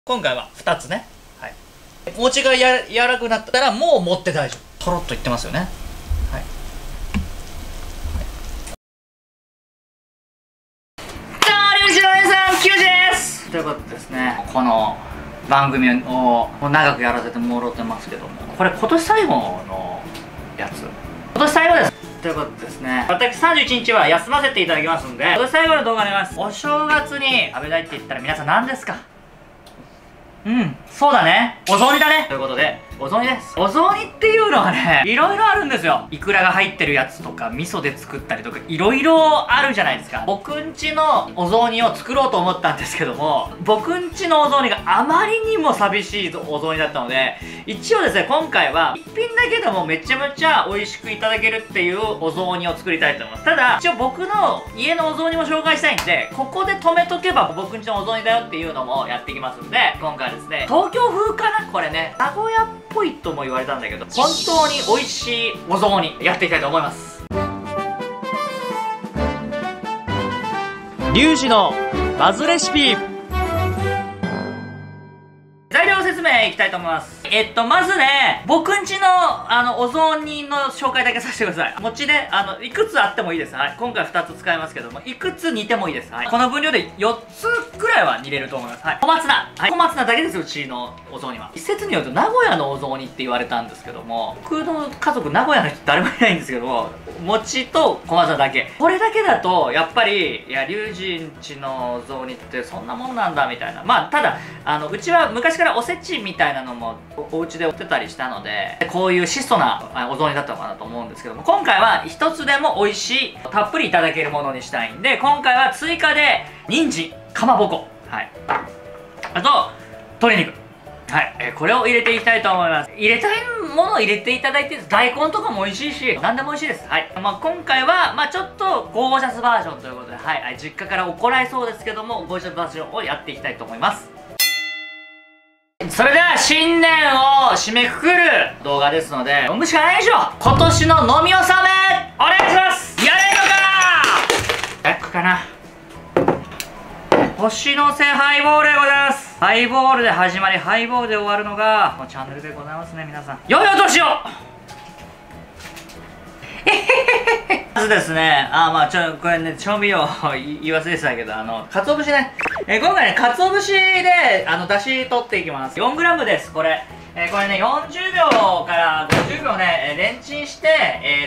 今回は2つね。はい。餅が柔らかくなったらもう持って大丈夫。とろっといってますよね。はい。リュウジの皆さん、キュウジです。ということでですね、この番組をもう長くやらせてもらってますけども、これ今年最後のやつ。今年最後です。ということでですね、私31日は休ませていただきますんで、今年最後の動画になります。お正月に食べたいって言ったら皆さん何ですか？そうだね。お雑煮だね。ということで、お雑煮です。お雑煮っていうのはね、いろいろあるんですよ。イクラが入ってるやつとか、味噌で作ったりとか、いろいろあるじゃないですか。僕んちのお雑煮を作ろうと思ったんですけども、僕んちのお雑煮があまりにも寂しいお雑煮だったので、一応ですね、今回は一品だけでもめちゃめちゃ美味しくいただけるっていうお雑煮を作りたいと思います。ただ、一応僕の家のお雑煮も紹介したいんで、ここで止めとけば僕んちのお雑煮だよっていうのもやっていきますんで、今回はですね、東京風かなこれね、名古屋っぽいとも言われたんだけど、本当に美味しいお雑煮やっていきたいと思います。リュウジのバズレシピ。材料説明いきたいと思います。まずね、僕んちの、お雑煮の紹介だけさせてください。餅で、いくつあってもいいです。はい。今回2つ使いますけども、いくつ煮てもいいです。はい。この分量で4つくらいは煮れると思います。はい。小松菜。はい。小松菜だけですよ、うちのお雑煮は。一説によると、名古屋のお雑煮って言われたんですけども、僕の家族、名古屋の人誰もいないんですけども、餅と小松菜だけ。これだけだと、やっぱり、いや、リュウジんちのお雑煮ってそんなもんなんだ、みたいな。まあ、ただ、うちは昔からおせちみたいなのもお家で売ってたりしたので、こういう質素なお雑煮だったのかなと思うんですけども、今回は一つでも美味しい、たっぷりいただけるものにしたいんで、今回は追加で人参、かまぼこ、はい、あと鶏肉、はい、これを入れていきたいと思います。入れたいものを入れていただいて、大根とかも美味しいし、何でも美味しいです。はい。まあ、今回は、まあ、ちょっとゴージャスバージョンということで、はい、実家から怒られそうですけども、ゴージャスバージョンをやっていきたいと思います。それでは新年を締めくくる動画ですので、飲むしかないでしょ。今年の飲み納めお願いします。やれんのか。やっかな。星の瀬ハイボールでございます。ハイボールで始まりハイボールで終わるのがこのチャンネルでございますね。皆さん良いお年を。まずですね、まあこれね、調味料言い忘れてたけど、鰹節ね。今回ね、鰹節で、出汁取っていきます。4g です、これ。これね、40秒から50秒ね、レンチンして、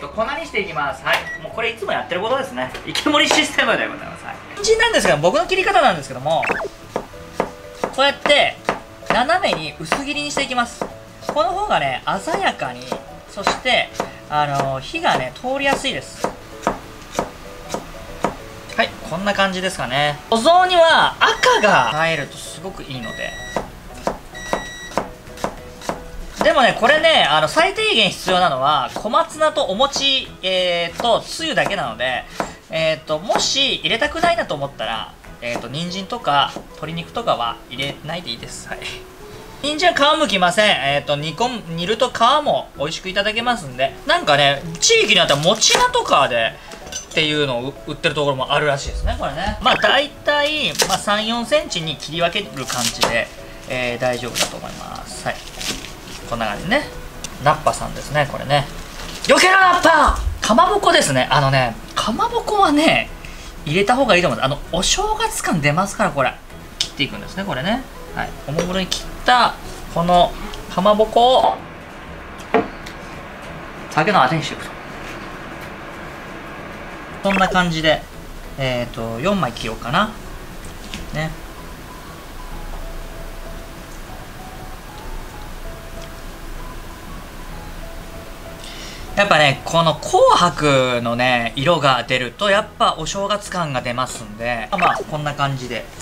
粉にしていきます。はい。もうこれいつもやってることですね。池盛りシステムでございます。はい。人参なんですが、僕の切り方なんですけども、こうやって、斜めに薄切りにしていきます。この方がね、鮮やかに、そして、火がね、通りやすいです。はい、こんな感じですかね。お雑煮は赤が入るとすごくいいので。でもね、これね、最低限必要なのは、小松菜とお餅、とつゆだけなので、もし入れたくないなと思ったら、人参とか鶏肉とかは入れないでいいです。はい。人参は皮むきません。煮ると皮も美味しくいただけますんで。なんかね、地域によっては餅菜とかで、っていうのを売ってるところもあるらしいですね、これね。まあ大体、まあ、3、4センチに切り分ける感じで、大丈夫だと思います。はい。こんな感じね。ナッパさんですね、これね。よけろナッパかまぼこですね。かまぼこはね、入れた方がいいと思います。お正月感出ますから、これ。切っていくんですね、これね。はい。おもむろに切った、このかまぼこを、酒のあてにしていくと。こんな感じで、4枚切ろうかな。ね。やっぱね、この紅白のね、色が出ると、やっぱお正月感が出ますんで、まあ、こんな感じで。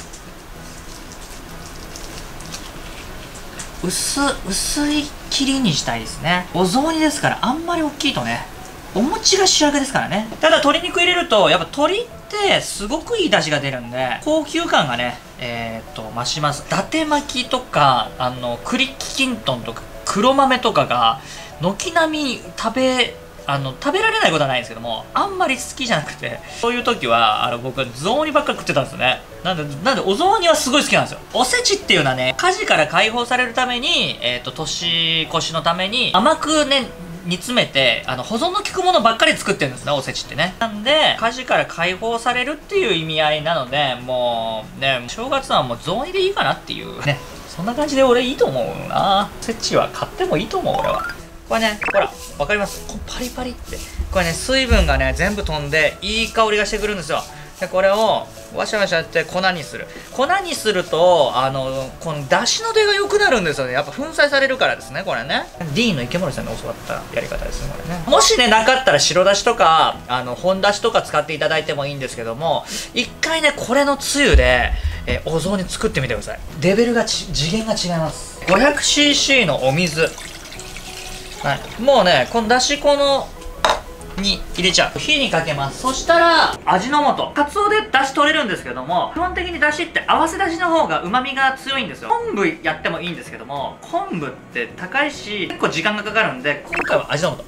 薄い切りにしたいですね。お雑煮ですから、あんまり大きいとね、お餅が主役ですからね。ただ鶏肉入れると、やっぱ鶏ってすごくいい出汁が出るんで、高級感がね、増します。伊達巻きとか、栗きんとんとか、黒豆とかが、軒並み食べ食べられないことはないんですけども、あんまり好きじゃなくて、そういう時は僕は雑煮ばっかり食ってたんですよね。なんでお雑煮はすごい好きなんですよ。おせちっていうのはね、火事から解放されるために、年越しのために甘くね煮詰めて保存の効くものばっかり作ってるんですね、おせちってね。なんで火事から解放されるっていう意味合いなので、もうね、正月はもう雑煮でいいかなっていうね、そんな感じで俺いいと思うな。おせちは買ってもいいと思う俺は。これね、ほらわかります？こパリパリって、これね、水分がね全部飛んでいい香りがしてくるんですよ。でこれをワシャワシャって粉にする。粉にするとこの出汁の出が良くなるんですよね。やっぱ粉砕されるからですね、これね。ディーンの池森さんに教わったやり方ですね、これね。もしねなかったら白だしとか本だしとか使っていただいてもいいんですけども、一回ねこれのつゆで、お雑煮作ってみてください。レベルが次元が違います。 500cc のお水、はい、もうねこのだし粉のに入れちゃう。火にかけます。そしたら味の素、カツオで出汁取れるんですけども、基本的に出汁って合わせ出汁の方が旨味が強いんですよ。昆布やってもいいんですけども、昆布って高いし結構時間がかかるんで、今回は味の素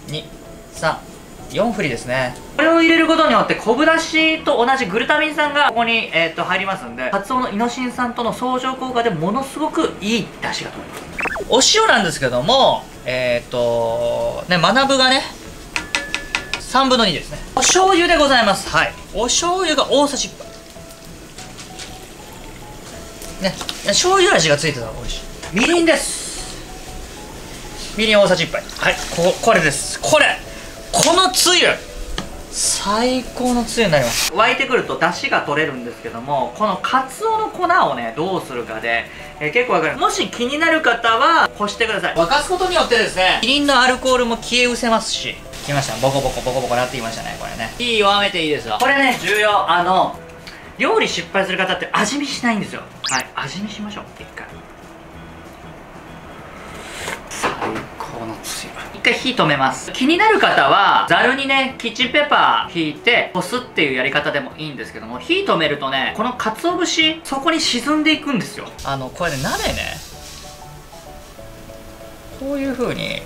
123 4振りですね。これを入れることによって昆布だしと同じグルタミン酸がここに、入りますんで、カツオのイノシン酸との相乗効果でものすごくいい出汁が取れます。お塩なんですけども、学ぶがね3分の2ですね。お醤油でございます。はい、お醤油が大さじ1杯ね。醤油味がついてたら美味しい。みりんです。みりん大さじ1杯。はい、これです。このつゆ最高のつゆになります。沸いてくると出汁が取れるんですけども、このカツオの粉をねどうするかで、結構わかる。もし気になる方はこしてください。沸かすことによってですね、みりんのアルコールも消え失せますし、きました。ボコボコボコボコなってきましたね、これね。火弱めていいですよ。これね重要。料理失敗する方って味見しないんですよ。はい、味見しましょう。一回最高のつゆ。一回火止めます。気になる方はざるにねキッチンペーパー引いてこすっていうやり方でもいいんですけども、火止めるとねこの鰹節そこに沈んでいくんですよ。これね鍋ねこういう風に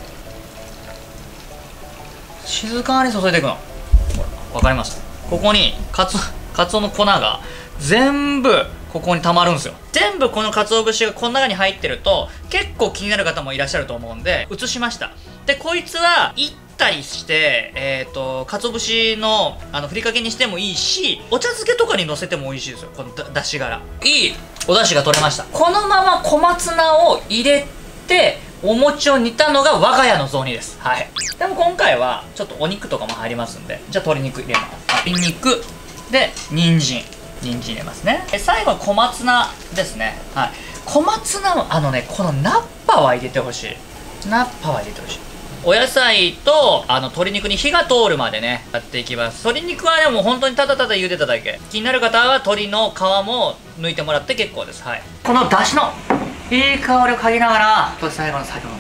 静かに注いでいくの。わかります？ここにカツオの粉が全部ここに溜まるんですよ。全部この鰹節がこの中に入ってると結構気になる方もいらっしゃると思うんで移しました。でこいつはいったりして鰹節のふりかけにしてもいいし、お茶漬けとかにのせても美味しいですよ。このだし柄いいお出汁が取れました。このまま小松菜を入れてお餅を煮たのが我が家の雑煮です。はい。でも今回はちょっとお肉とかも入りますんで、じゃあ鶏肉入れます。ニンニクで人参入れますね。最後は小松菜ですね。はい。小松菜もこのナッパは入れてほしい。ナッパは入れてほしい。お野菜と鶏肉に火が通るまでねやっていきます。鶏肉はでも本当にただただ茹でただけ。気になる方は鶏の皮も抜いてもらって結構です。はい。この出汁のいい香りを嗅ぎながら、これ最後の最後の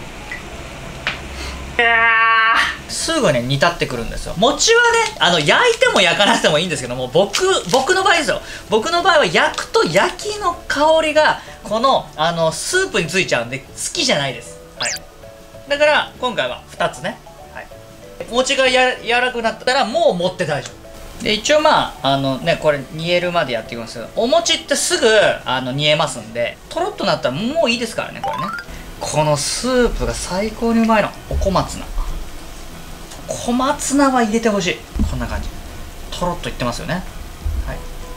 すぐね煮立ってくるんですよ。餅はね焼いても焼かなくてもいいんですけども、僕の場合ですよ。僕の場合は焼くと焼きの香りがこのスープについちゃうんで好きじゃないです。はい。だから今回は2つね。はい。餅が柔らかくなったらもう持って大丈夫。で一応これ煮えるまでやっていきますけど、お餅ってすぐ煮えますんで、とろっとなったらもういいですからね、これね。このスープが最高にうまいの。お小松菜は入れてほしい。こんな感じとろっといってますよね。はい、はい、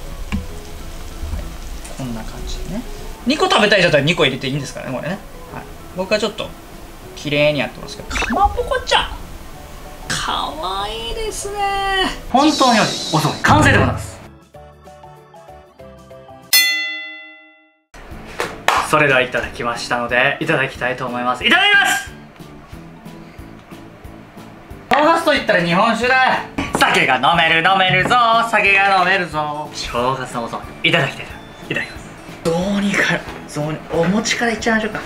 こんな感じでね。2個食べたい人だったら2個入れていいんですからね、これね。はい、僕はちょっと綺麗にやってますけど、かまぼこちゃんかわいいですね。本当においしいお雑煮完成でございます。それではいただきましたのでいただきたいと思います。いただきます。正月といったら日本酒だ。酒が飲めるぞ、酒が飲めるぞ。正月のお雑煮いただきたいと。いただきます。雑煮からお餅からいっちゃいましょうか。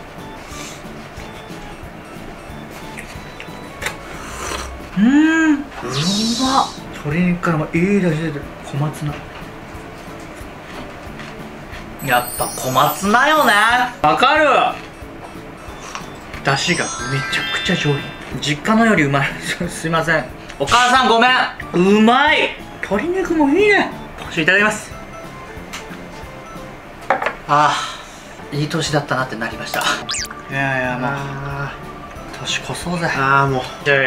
うまっ。鶏肉からもいい出汁出てる。小松菜やっぱ小松菜よね。わかる。 出汁がめちゃくちゃ上品。実家のよりうまいすいませんお母さんごめん。うまい。鶏肉もいいね。いただきます。いい年だったなってなりました。いやいやもう年越そうぜ。 もう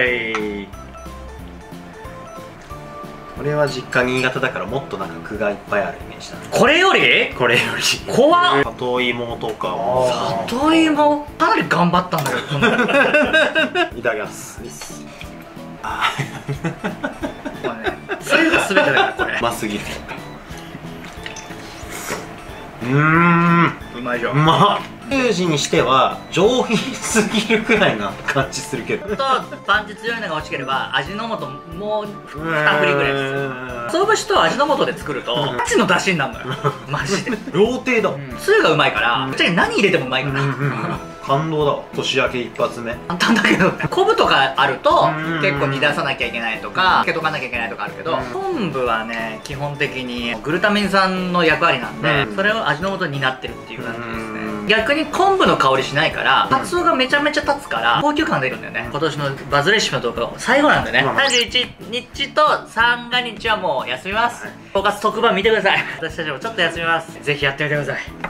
俺は実家新潟だからもっとなんか具がいっぱいあるイメージだね。 これよりこれより怖っ。 里芋とかも里芋かなり頑張ったんだけどいただきます。 それが全てだからこれうますぎる。うまいじゃん。 うまっ。リュウジにしては上品すぎるくらいな感じするけど、 とパンチ強いのが欲しければ味の素もう2振りぐらいです。そう節と味の素で作るとガチの出汁になるのよマジで。 ローテーだ。 つゆがうまいからぶっちゃけ何入れてもうまいから感動だわ。年明け一発目簡単だけどね。昆布とかあると結構煮出さなきゃいけないとかつけとかなきゃいけないとかあるけど、昆布はね基本的にグルタミン酸の役割なんでそれを味の素になってるっていう感じですね。逆に昆布の香りしないからカツオがめちゃめちゃ立つから高級感出るんだよね。今年のバズレシピの動画最後なんでね。31日と三が日はもう休みます。5月特番見てください。私たちもちょっと休みます。ぜひやってみてください。